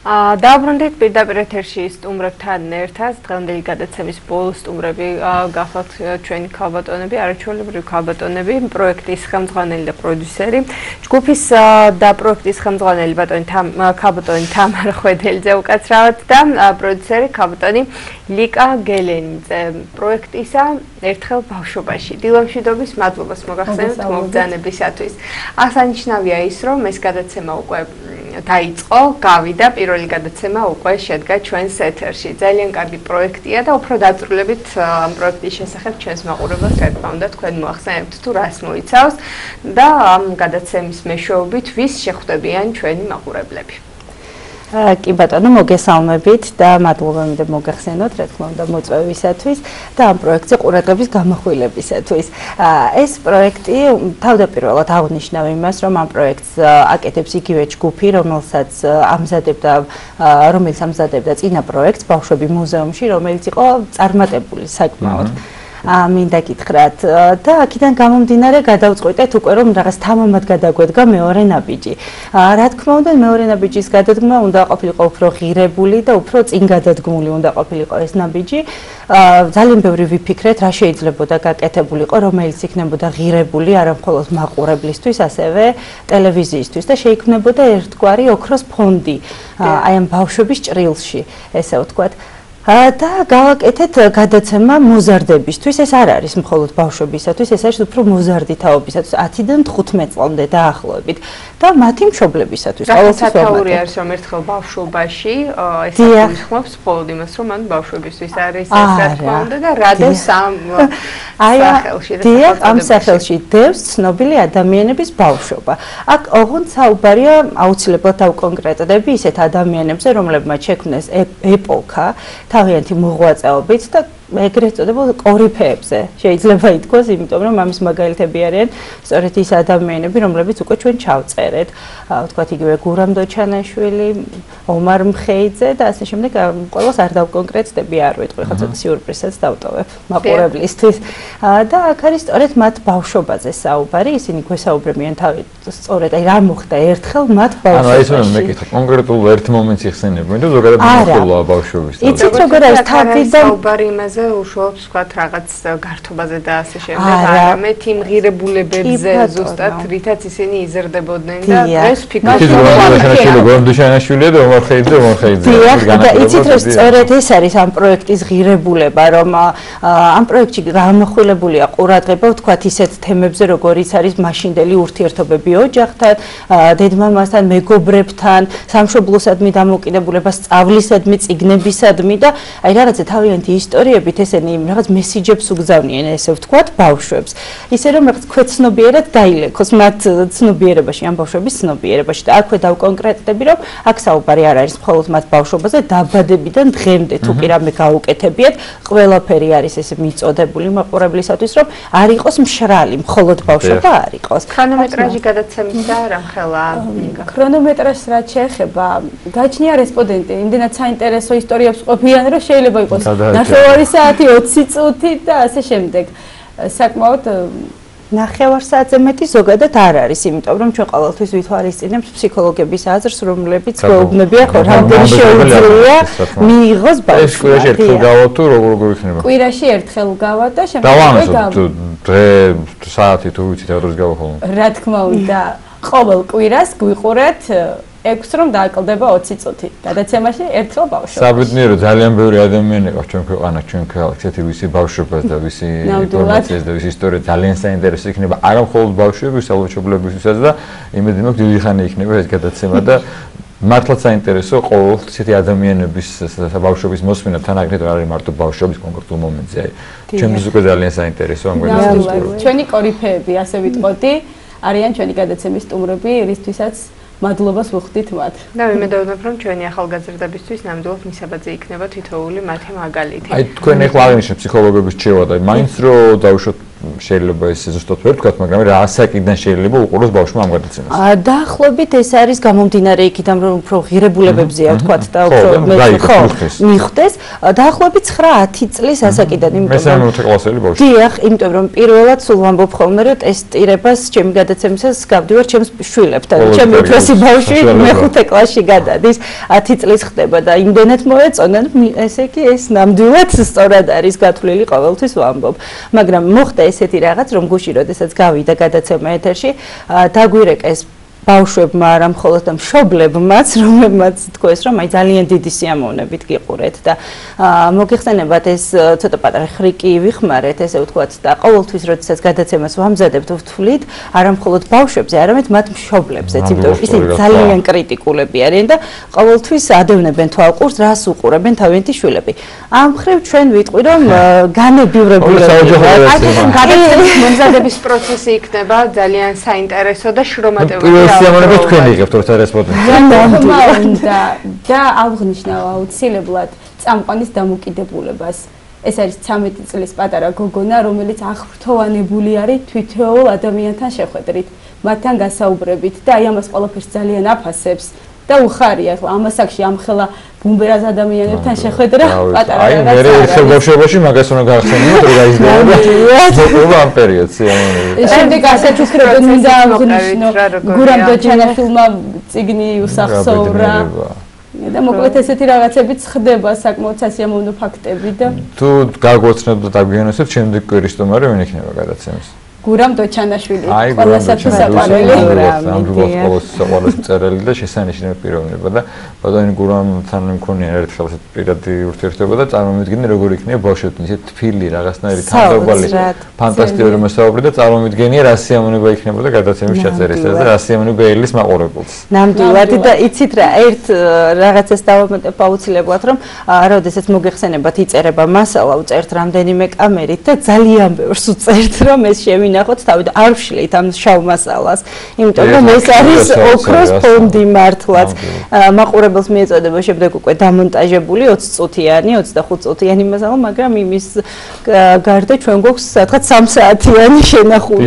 Დაუბრუნდით პირდაპირ ეთერში სტუმრებთან ერთად დღევანდელი გადაცემის ბოლო სტუმრები გახავთ ჩვენი ქალბატონები, არაჩვეულებრივი ქალბატონები, პროექტის ხელმძღვანელი და პროდიუსერი, ჯგუფის და პროექტის ხელმძღვანელი ქალბატონი თამარ ხვედელიძე უკაცრავად და პროდიუსერი ქალბატონი ლიკა გელენიძე. პროექტისა ერთხელ ბავშვობაში. დილამშვიდობის მადლობას მოგახსენებთ მობრძანებისათვის. აღსანიშნავია ის, რომ ეს გადაცემა უკვე დაიწყო, გავიდა პირველი გადაცემა უკვე შედგა ჩვენს ეთერში. ძალიან კარგი პროექტია და უფრო დაწვრილებით ამ პროექტის შესახებ ჩვენს მაყურებელს რა თქმა უნდა თქვენ მოახსენებთ თუ რას მოიცავს და ამ გადაცემის მეშვეობით ვის შეხვდებიან ჩვენი მაყურებლები. კი ბატონო, მოგესალმებით და მადლობა მინდა მოგახსენოთ, რა თქმა უნდა, მოწვევისათვის და ამ პროექტზე ყურადღების გამახვილებისათვის. ეს პროექტი თავდაპირველად აღნიშნავ იმას, რომ ამ პროექტს აკეთებს იგივე ჯგუფი, რომელიც ამზადებდა წინა პროექტს ბავშვები მუზეუმში, რომელიც იყო წარმატებული საკმაოდ. მინდა გითხრათ და აქედან გამომდინარე გადავწყვიტეთ უკვე რომ რაღაც თამამად გადაგვედგა მეორე ნაბიჯი. რა თქმა უნდა, მეორე ნაბიჯის გადადგმა უნდა ყოფილიყო უფრო ღირებული და უფრო წინ გადადგმული უნდა ყოფილიყო ეს ნაბიჯი. ძალიან ბევრი ვიფიქრეთ, რა შეიძლებოდა გაკეთებულიყო, რომელიც იქნებოდა ღირებული არა მხოლოდ მაყურებლისთვის, ასევე ტელევიზიისთვის და შეიქმნებოდა ერთგვარი ოქროს ფონდი აი ამ ბავშვების ჭრილში, ესე ვთქვათ. და გავაკეთეთ გადაცემა მოზარდებისთვის, ეს არ არის მხოლოდ ბავშვებისათვის, ეს არის უფრო მოზარდი თაობისათვის 10-დან 15 წლამდე დაახლოებით და მათი მშობლებისათვის. სათაური არის რომ ერთხელ ბავშვობაში ეს აღნიშნავს მხოლოდ იმას, რომ მან ბავშვებისთვის არის ეს რა თქმა უნდა და რადევს ამ სახელში. ამ სახელში დევს ცნობილი ადამიანების ბავშვობა. აქ ოღონდ საუბარია აუცილებლად დავკონკრეტდები ისეთ ადამიანებზე, რომლებმაც შექმნეს ეპოქა თავიანთი მოღვაწეობით და ეგრეთ წოდებულ კორიფეებზე შეიძლება ითქვას, იმიტომ რომ ამის მაგალითები არიან სწორედ ის ადამიანები, რომლებიც უკვე ჩვენ ჩავწერეთ. ვთქვათ, იგივე გურამ დოჩანაშვილი, ომარ მხეიძე და ასე შემდეგ, ყველას არ დავკონკრეტდები, არ ვიტყვი, ხა ცოტა სიურპრიზსაც დავტოვებ მაყურებლისთვის. და აქ არის სწორედ მათ ბავშვობაზე საუბარი, ისინი გვესაუბრებიან სწორედ აი რა მოხდა ერთხელ მათ ბავშვობაში. ანუ ეს მეკითხა კონკრეტულ ერთ მომენტს იხსენებენ და ზოგადად მოხდა ბავშვობის. იცით როგორ არის თავიდან საუბარი იმაზე უშუალოდ ვთქვათ რაღაც გართობაზე და ასე შემდეგ, არამედ იმ ღირებულებებზე ზუსტად, რითაც ისინი იზრდებოდნენ და ეს ფიქრობთ გორამდოშანაშვილია და ომარ ხეიძე. და იცით რომ სწორედ ეს არის ამ პროექტის ღირებულება, რომ ამ პროექტში გამახვილებულია ყურადღება ვთქვათ ისეთ თემებზე, როგორიც არის მაშინდელი ურთიერთობები ოჯახთან, დედმამასთან, მეგობრებთან, სამშობლოსადმი დამოკიდებულება, სწავლისადმი, წიგნებისადმი და აი რაღაცა თავიანთი ისტორიებით ესენი რაღაც მესიჯებს უგზავნიან, ესე ვთქვათ, ბავშვებს. ისე რომ რაღაც ქვეცნობიერად დაილექოს მათ ცნობიერებაში, ამ ბავშვების ცნობიერებაში და აქვე დავკონკრეტდები, რომ აქ საუბარი არ არის მხოლოდ მათ ბავშვობაზე, დაბადებიდან დღემდე თუ კი რამე გაუკეთებიათ, ყველაფერი არის ესე მიწოდებული მაყურებლისათვის, რომ არ იყოს მშრალი, მხოლოდ ბავშვობა არ იყოს. ქრონომეტრაჟი გადაცემის და რამხელა? ქრონომეტრაჟს რაც შეეხება, გაჩნია რესპონდენტი, იმდენად საინტერესო ისტორიებს ყოფილიან, რომ შეიძლება იყოს 9 საათი, 20 წუთი და ასე შემდეგ. საკმაოდ 9 საათზე მეტი ზოგადად არ არის, იმიტომ რომ ჩვენ ყოველთვის ვითვალისწინებთ ფსიქოლოგების აზრს, რომლებიც გვეუბნებიან, რომ რამდენი შეუძლია მიიღოს ბავშვი. ეს კვირაში ერთხელ გავა თუ როგორ იქნება? კვირაში ერთხელ გავა და შემდეგ დღე საათი თუ ვიცით რა დროს გავა ხოლმე? რა თქმა უნდა, ყოველ კვირას გვიყურეთ 6 რომ დააკლდება 20 წუთი. გადაცემაში ერთხელ ბავშვობა. საბედნიერო ძალიან ბევრი ადამიანი ყავს ჩვენ ქვეყანაში, ჩვენ ქალაქში, ვისი ბავშვობას და ვისი ინფორმაციას და ვისი ისტორია ძალიან საინტერესო იქნება, არა მხოლოდ ბავშვების, ალბათ მშობლებისთვისაც და იმედი მაქვს დიდი ხანი იქნება ეს გადაცემა და მართლაც საინტერესო ყოველ ისეთი ადამიანების ბავშვობის მოსმენა თან აგრეთვე არის მარტო ბავშვობის კონკრეტულ მომენტზე. ჩემთვის უკვე ძალიან საინტერესო ამ გადაცემას. ჩვენი კორიფეები, ასე ვიტყოდი, არიან ჩვენი გადაცემის სტუმრები, რისთვისაც მადლობას ვუხდით მათ. და ვიმედოვნებ, რომ ჩვენი ახალგაზრდებისთვის ნამდვილად მისაბაძე იქნება თითოეული მათი მაგალითი. აი თქვენ ახლა აღნიშნეთ ფსიქოლოგების რჩევა და მაინც რომ დავუშვათ შეიძლება ეს ზუსტად ვერ ვთქვათ, მაგრამ რა ასაკიდან შეიძლება უყუროს ბავშვმა ამ გადაცემას? დაახლოებით ეს არის გამომდინარე იქიდან, რომ უფრო ღირებულებებზეა ვთქვათ და უფრო მიხვდეს. დაახლოებით 9-10 წლის ასაკიდან, იმიტომ რომ მესამე კლასელი ბავშვი. დიახ, იმიტომ რომ პირველად სულ ვამბობ ხოლმე, რომ ტესტირებას ჩემი გადაცემისას გავდივარ ჩემს შვილებთან. ჩემი უფროსი ბავშვი მე-5 კლასში გადადის, 10 წლის ხდება და იმდენად მოეწონათ, ესე იგი ეს ნამდვილად სწორად არის გათვლილი ყოველთვის ვამბობ. მაგრამ მოხდა ესეთი რაღაც, რომ გუში როდესაც გავიდა გადაცემა ეთერში, დაგვირეკეს ბავშვებმა, არა მხოლოდ და მშობლებმაც, რომლებმაც თქვეს, რომ აი ძალიან დიდი სიამოვნებით გიყურეთ და მოგიხსენებათ ეს ცოტა პატარა ხრიკი ვიხმარეთ, ესე ვთქვათ და ყოველთვის როდესაც გადაცემას ვამზადებთ ვთვლით, არა მხოლოდ ბავშვებზე, არამედ მათ მშობლებზეც, იმიტომ რომ ისინი ძალიან კრიტიკულები არიან და ყოველთვის ადევნებენ თვალყურს, რას უყურებენ თავიანთი შვილები. ამ მხრივ ჩვენ ვიტყვი, რომ განებივრებულები გადაცემის მომზადების პროცესი იქნება ძალიან საინტერესო და შრომატევი. სიამოვნებით თქვენ იღებთ როცა რესპონდენტი და აღნიშნავ აუცილებლად წამყვანის დამოკიდებულებას. ეს არის 13 წლის პატარა გოგონა, რომელიც აღფრთოვანებული არის თვითეულ ადამიანთან შეხვედრით, მათთან გასაუბრებით და აი ამას ყველაფერს ძალიან აფასებს და უხარია ახლა ამასაკში ამხელა ბუმბერას ადამიანებთან შეხვედრა პატარა რაღაცა. აი მე ერთ ბავშვობაში მაგას უნდა გახსენოთ, რომ გაიზრდება ამ პერიოდს სიამოვნებით. შემდეგ ასეთ უხრებენ მინდა აღნიშნო გურამ დოჩანაშვილმა წიგნი უსახსოვრა და მოკლედ ესეთი რაღაცებიც ხდება საკმაოდ სასიამოვნო ფაქტები და თუ გაგვოცნობ და დაგვიანოსებ შემდეგ კვირის სტუმარი ვინ იქნება გადაცემის? გურამ დოჩანაშვილი ყველასათვის საყვარელი ნამდვილად საყვარელი მწერალი და შესანიშნავი პიროვნება და ბატონი გურამთან მქონია ერთხელ ესეთ პირადი ურთიერთობა და წარმომიდგინე როგორ იქნება ბავშვებთან ისეთ თბილი რაღაცნაირი თანდაობალი ფანტასტიკური მოსაუბრი და წარმომიდგენია რა სიამოვნება იქნებოდა გადაცემის ჩაწერისას და რა სიამოვნება ელის მაყურებელს. ნამდვილად და იცით რა ერთ რაღაცას დავამატებ აუცილებლად რომ როდესაც მოგეხსენებათ იწერება მასალა უწერთ რამდენიმე კამერით და ძალიან ბევრს უწერთ რომ ეს შევინახოთ თავი და არ ვშლით ამ შავ მასალას იმიტომ რომ ეს არის ოქროს ფონდი მართლაც მაყურებელს მიეწოდება შემდეგ უკვე დამონტაჟებული 20 წუთიანი 25 წუთიანი მასალა მაგრამ იმის გარდა ჩვენ გვაქვს სადღაც 3 საათიანი შენახული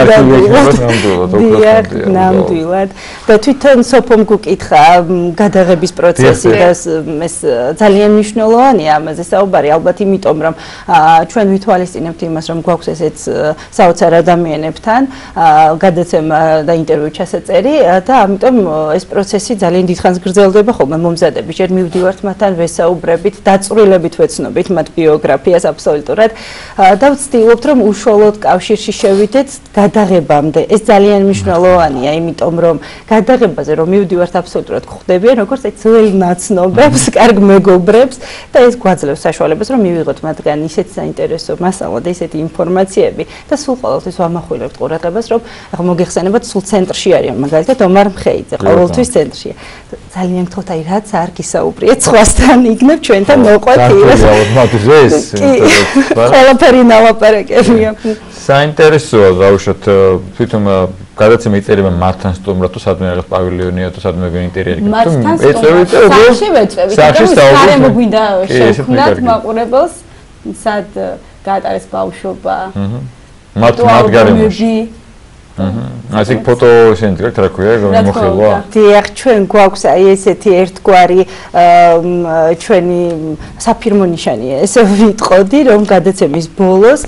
ნამდვილად და თვითონ სოფომ გუკითხა გადაღების პროცესი და ეს ძალიან მნიშვნელოვანია ამაზე საუბარი ალბათ იმიტომ რომ ჩვენ ვითვალისწინებთ იმას რომ გვაქვს ესეც საოცარ ადამიანებთან გადაცემა და ინტერვიუ ჩასაწერი და ამიტომ ეს პროცესი ძალიან დიდხანს გრძელდება ხოლმე მომზადების ჯერ მივდივართ მათთან ვესაუბრებით დაწვრილებით ვეცნობით მათ ბიოგრაფიას აბსოლუტურად და ვცდილობთ რომ უშუალოდ კავშირში შევიდეთ გადაღებამდე ეს ძალიან მნიშვნელოვანია იმიტომ რომ გადაღებაზე რომ მივდივართ აბსოლუტურად გვხვდებიან როგორც ეს ძველ ნაცნობებს კარგ მეგობრებს და ეს გვაძლევს საშუალებას რომ მივიღოთ მათგან ისეთ საინტერესო მასალა და ისეთი ინფორმაციები და სულ ყოველთვის ვამახვილებთ ყურადღებას რომ ახლა მოგეხსენებათ სულ ცენტრში არის მაგალითად ომარ მხეიძე ყოველთვის ცენტრშია ძალიან გთხოვთ აი რაც არ გისაუბრიეთ სხვასთან იგნებ ჩვენთან მოყვეთ ეს ყველაფერი ნავაპარაკებია საინტერესოა ბავშვოთ თვითონ გადაცემა იწერება მათთან სტუმრად თუ სადმე რაღაც პავილიონია თუ სადმე ინტერიერი ეწევით სახლში სარემო გვინდა შევქმნათ მაყურებელს სად გაატარეს ბავშვობა მათ გარემოში ასე ფოტო შენდრეკ რა ქვია გამოხილვა დიახ ჩვენ გვაქვს აი ესეთი ერთგვარი ჩვენი საფირმო ნიშანია ესე ვიტყოდი რომ გადაცემის ბოლოს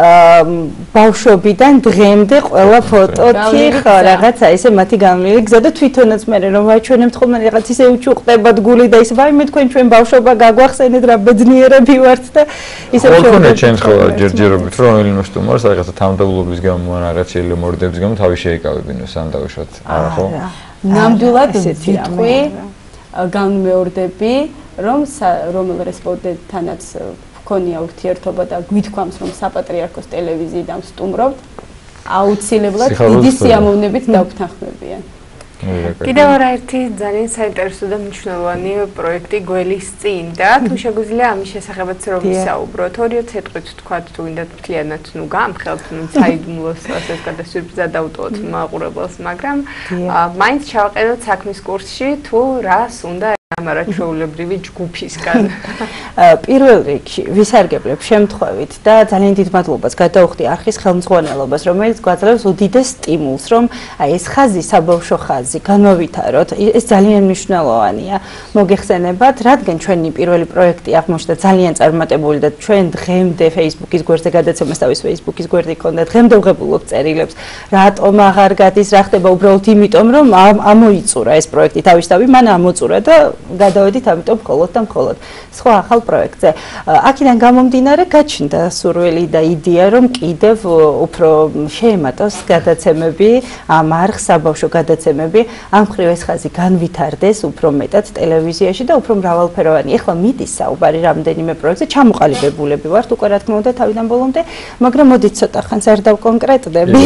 ბავშვობიდან დღემდე ყველა ფოტოთი ხო რაღაცა ესე მათი გამლილი გზა და თვითონაც მე რომ აი ჩვენემ თქმა რაღაც ისე უჩუყდებათ გული და ისე ვაიმე თქვენ ჩვენ ბავშვობა გაგვახსენეთ რა ბედნიერები ვართ და ისე ხოლმე ჩვენ ხო ჯერჯერობით რომ ელინო სტუმარს რაღაცა თამდაულობის გამო ან რაღაც შეიძლება მორდების გამო თავი შეიკავებინოს ან დავუშვათ არა ხო ნამდვილად ვიტყვი განმეორდები რომ რომელ რესპონდენტთანაც გქონია ურთიერთობა და გვითქვამს რომ საპატრიარქოს ტელევიზიიდან ვსტუმრობთ აუცილებლად დიდი სიამოვნებით დავთანხმებიან კიდევ ერთი ძალიან საინტერესო და მნიშვნელოვანი პროექტი გველის წინ და თუ შეგვიძლია ამის შესახებაც რომ ვისაუბროთ 2 ცეტყვით თქვათ თუ გინდათ მთლიანად ნუ გამხელთ ნუ საიდუმლოს ასეთ გადასვირბზა დავტოვოთ მაყურებელს მაგრამ მაინც ჩავყენოთ საქმის კურსში თუ რას უნდა არაჩვეულებრივი ჯგუფისგან. პირველ რიგში ვისარგებლებ შემთხვევით და ძალიან დიდ მადლობას გადავხდი არხის ხელმძღვანელობას, რომელიც გვაძლევს უდიდეს სტიმულს, რომ აი ეს ხაზი, საბავშვო ხაზი განვავითაროთ. ეს ძალიან მნიშვნელოვანია. მოგეხსენებათ, რადგან ჩვენი პირველი პროექტი აღმოჩნდა ძალიან წარმატებული და ჩვენ დღემდე Facebook-ის გვერდზე გადაცემას თავის Facebook-ის გვერდი ქონდა, დღემდე ვღებულობთ წერილებს, რატომ აღარ გადის, რა ხდება უბრალოდ იმიტომ, რომ ამოიწურა ეს პროექტი თავისთავად, მან ამოწურა და გადავედით ამიტომ მხოლოდ და მხოლოდ სხვა ახალ პროექტზე. აქედან გამომდინარე გაჩნდა სურვილი და იდეა, რომ კიდევ უფრო შეემატოს გადაცემები, ამ არხს საბავშვო გადაცემები, ამ მხრივ ეს ხაზი განვითარდეს უფრო მეტად ტელევიზიაში და უფრო მრავალფეროვანი. ეხლა მიდის საუბარი რამდენიმე პროექტზე, ჩამოყალიბებულები ვართ უკვე რა თქმა უნდა თავიდან ბოლომდე, მაგრამ მოდით ცოტა ხანს არ დავკონკრეტდები.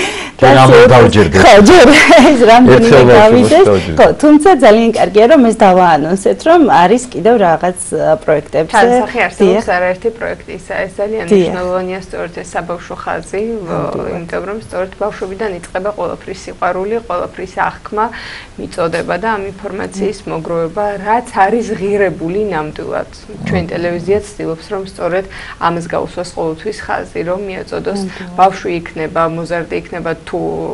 ხო, ჯერ ეს რამდენიმე გავიდეს. ხო, თუმცა ძალიან კარგია რომ ეს დავაანონსეთ, რომ არის კიდევ რაღაც პროექტებზე. თანსახი არსებობს არაერთი პროექტი ისა, ეს ძალიან მნიშვნელოვანია სწორედ ეს საბავშვო ხაზი, იმიტომ რომ სწორედ ბავშვობიდან იწყება ყველაფრის სიყვარული, ყველაფრის აღქმა, მიწოდება და ამ ინფორმაციის მოგროვება, რაც არის ღირებული ნამდვილად. ჩვენ ტელევიზიაც ცდილობს რომ სწორედ ამას გაუსვას ყოველთვის ხაზი, რომ მიეწოდოს ბავშვი იქნება, მოზარდი იქნება თუ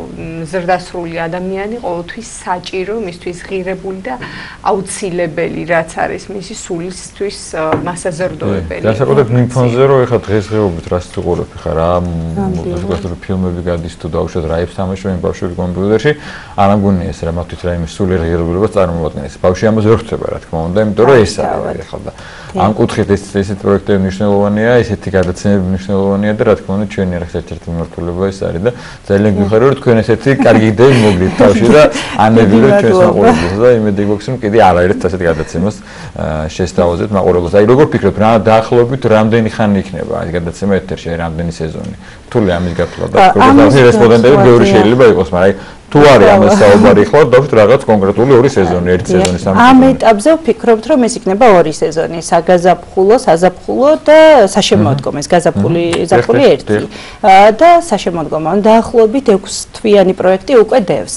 ზრდასრული ადამიანი, ყოველთვის საჭირო, მისთვის ღირებული და აუცილებელი, რაც არის მისი სულისთვის მასაზრდოებელი. განსაკუთრებით იმ ფონზე, რომ ეხლა დღესდღეობით რას ვუყურებთ ხარ, რა საკუთარი ფილმები გადის თუ დაუშვათ რაებს თამაშობენ ბავშვები კომპიუტერში, არ ამგონია ეს რა მათთვის რაიმე სული ღირებულებას წარმოადგენს. ბავშვი ამას ვერ ხვდება, რა თქმა უნდა, იმიტომ რომ ეს არის ეხლა და ამ კუთხით ესეთი პროექტები მნიშვნელოვანია, ესეთი გადაცემები მნიშვნელოვანია და რა თქმა უნდა ჩვენი არხის ერთ-ერთი მიმართულება ეს არის და ძალიან გვიხარია რომ თქვენ ესეთი კარგი იდეები მოგლით თავში და ანებილეთ ჩვენს მაყურებელს და იმედი გვაქვს რომ კიდე არაერთ ასეთ გადაცემას შესთავაზებთ მაყურებელს. აი როგორ ფიქრობთ რა დაახლოებით რამდენი ხანი იქნება ეს გადაცემა ეთერში, აი რამდენი სეზონი? რთული ამის გათვლა და როგორც რესპონდენტები ბევრი შეიძლება იყოს, მაგრამ აი თუ არის ამას საუბარი ხო დავთ რაღაც კონკრეტული ორი სეზონი, ერთი სეზონი, სამი სეზონი. ამ ეტაპზე ვფიქრობთ რომ ეს იქნება ორი სეზონი, საგაზაფხულო, საზაფხულო და საშემოდგომო, ეს გაზაფხული ერთი და საშემოდგომო. დაახლოებით 6 თვიანი პროექტი უკვე დევს.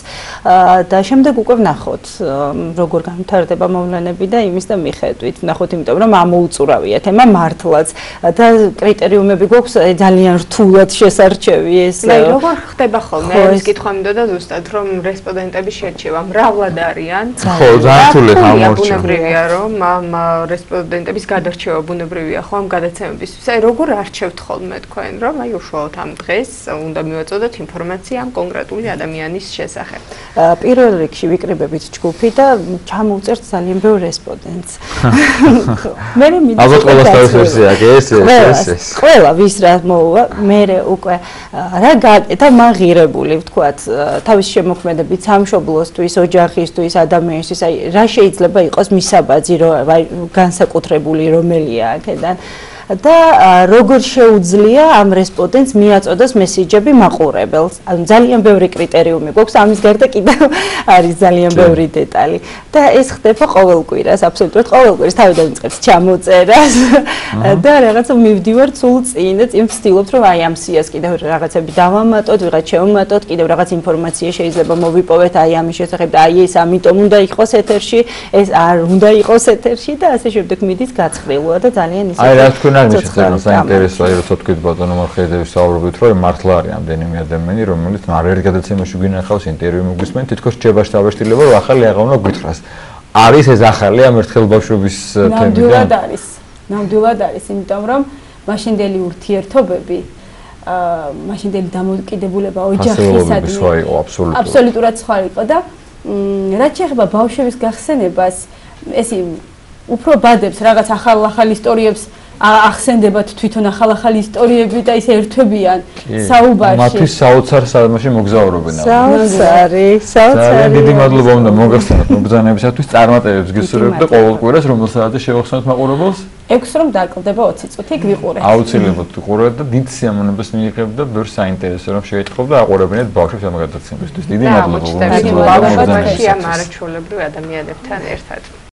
და შემდეგ უკვე ვნახოთ როგორ განვითარდება მოვლენები და იმის და მიხედვით ვნახოთ, იმიტომ რომ ამოუწურავია თემა მართლაც და კრიტერიუმები გვაქვს ძალიან რთულად შესარჩევი ეს. როგორ ხდება ხოლმე ეს კითხვა მინდოდა ზუსტად რომ რესპონდენტების შერჩევა მრავლად არიან. ხო, ძალიან რთული გამორჩევა. ბუნებრივია რომ ამ რესპონდენტების გადარჩევა ბუნებრივია ხო ამ გადაცემებისთვის. აი როგორ არჩევთ ხოლმე თქვენ რომ აი უშუალოდ ამ დღეს უნდა მივაწოდოთ ინფორმაცია ამ კონკრეტული ადამიანის შესახებ. პირველ რიგში ვიკრიბებით ჯგუფი და ჩამოვწერთ ძალიან ბევრ რესპონდენტს. მე მინდა ალბათ ყველა თავის ვერსია ეს. ყველა ვის რა მოუვა, მე უკვე რა გააკეთა მაღირებული ვთქვათ თავის შემოქმედებით სამშობლოსთვის, ოჯახისთვის, ადამიანისთვის, აი რა შეიძლება იყოს მისაბაძი, აი განსაკუთრებული რომელია აქედან და როგორ შეუძლია ამ რესპონდენტს მიაწოდოს მესიჯები მაყურებელს. ანუ ძალიან ბევრი კრიტერიუმი გვაქვს, ამის გარდა კიდევ არის ძალიან ბევრი დეტალი და ეს ხდება ყოველ კვირას, აბსოლუტურად ყოველ კვირას თავიდან იწყებს ჩამოწერას და რაღაცა მივდივარ სულ წინ და წინ ვცდილობთ რომ აი ამ სიას კიდევ რაღაცები დავამატოთ, ვიღაც შევმატოთ, კიდევ რაღაც ინფორმაცია შეიძლება მოვიპოვეთ აი ამის შესახებ და აი ეს ამიტომ უნდა იყოს ეთერში, ეს არ უნდა იყოს ეთერში და ასე შემდეგ მიდის გაცხრილვა და ძალიან ისე აი რა თქვენ არ მიჩნდება საინტერესოა როცა თქვით ბატონო მარხელდევის საუბრობთ რომ მართლა არის ამდენიმე ადამიანი რომელიც არ ერთ გადაცემაში გვინახავს ინტერვიუ მოგვისმენ თითქოს რჩებაში დავაშტილება რომ ახალი აღავნა გვითხრას არის ეს ახალი ამ ერთხელ ბავშვობის თემიდან ნამდვილად არის იმიტომ რომ მაშინდელი ურთიერთობები მაშინდელი დამოკიდებულება ოჯახისადმი აბსოლუტურად სხვა იყო და რაც შეეხება ბავშვების გახსენებას ეს უფრო ბადებს რაღაც ახალ ისტორიებს ახსენდებათ თვითონ ახალ ისტორიები და ისე ერთვებიან საუბარში. მათთვის საოცარ სადმაში მოგზაურობენ. საოცარი. ძალიან დიდი მადლობა უნდა მოგახსენოთ მობრძანებისათვის წარმატებებს გისურვებთ და ყოველ კვირას რომელ საათზე შევახსენოთ მაყურებელს? 6 რომ დაკლდება 20 წუთი გვიყურეთ. აუცილებლად ვიყურეთ და დიდ სიამოვნებას მიიღებთ და ბევრ საინტერესო რომ შეიტყობ და აყურებინეთ ბავშვებს ამ გადაცემისთვის. დიდი მადლობა. ბავშვებია მარჩულებრივ ადამიანებთან ერთად.